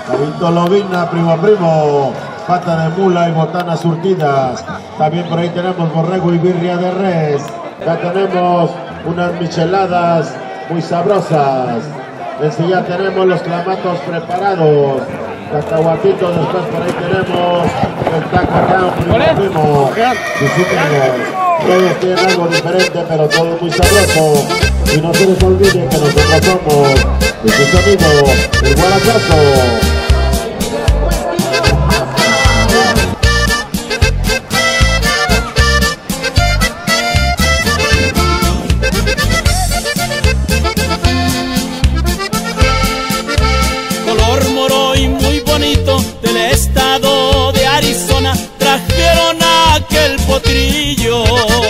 Carito Lobina, primo, pata de mula y botanas surtidas. También por ahí tenemos borrego y birria de res. Ya tenemos unas micheladas muy sabrosas. Ya tenemos los clamatos preparados. Cacahuatito, después por ahí tenemos el taco primo. Todos tienen algo diferente, pero todo muy sabroso. Y no se les olvide que nosotros somos de sus amigos, el Guaracazo. Color moro y muy bonito del estado de Arizona, trajeron aquel potrillo.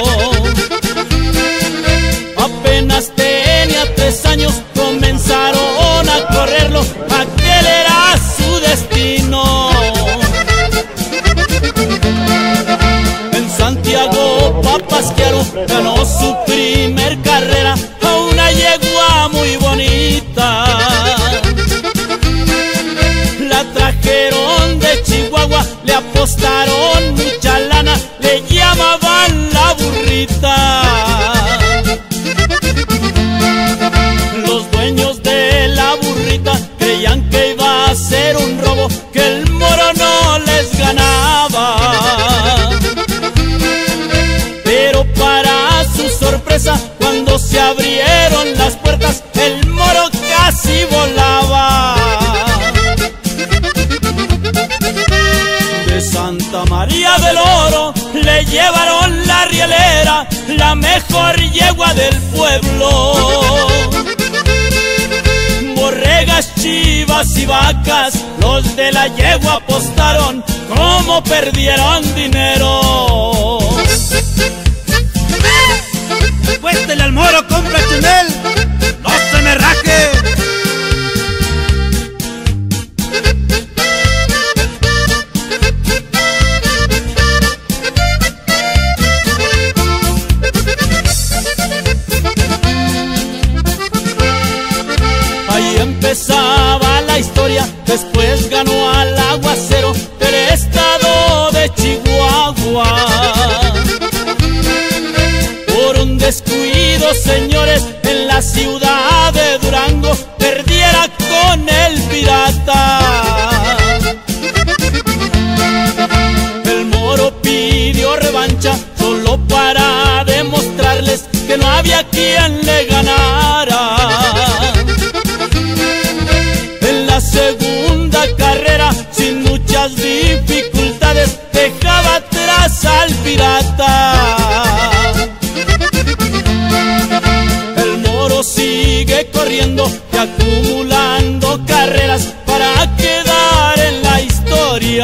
Apenas tenía 3 años, comenzaron a correrlo, aquel era su destino. En Santiago Papasquiaro ganó su primer carrera a una yegua muy bonita. La trajeron de Chihuahua, le apostaron mucha lana, le llamaban la burrita. Los dueños de la burrita creían que iba a ser un robo, que el moro no les ganaba. Pero para su sorpresa, cuando se abrieron las puertas, el moro casi volaba. De Santa María del Oro le llevaron la rielera, la mejor yegua del pueblo. Borregas, chivas y vacas, los de la yegua apostaron, como perdieron dinero. Cuéstele al moro, compra Chumel, no se me raje. Ahí empezaba la historia, después ganó al aguacero del estado de Chihuahua. Por un descuido, señores, en la ciudad de Durango, perdiera con el pirata. El moro pidió revancha solo para demostrarles que no había quien le ganara. En la segunda carrera, sin muchas dificultades, dejaba atrás al pirata. El moro sigue corriendo y acumulando carreras para quedar en la historia.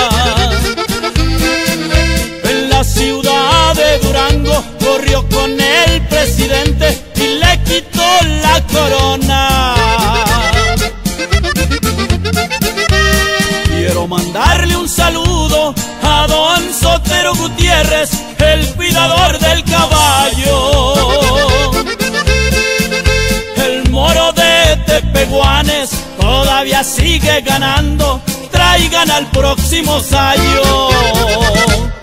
En la ciudad de Durango corrió con el presidente y le quitó la corona. Quiero mandarle un saludo a don Sotero Gutiérrez, el cuidador del caballo. El moro de Tepehuanes todavía sigue ganando, traigan al próximo Sayo.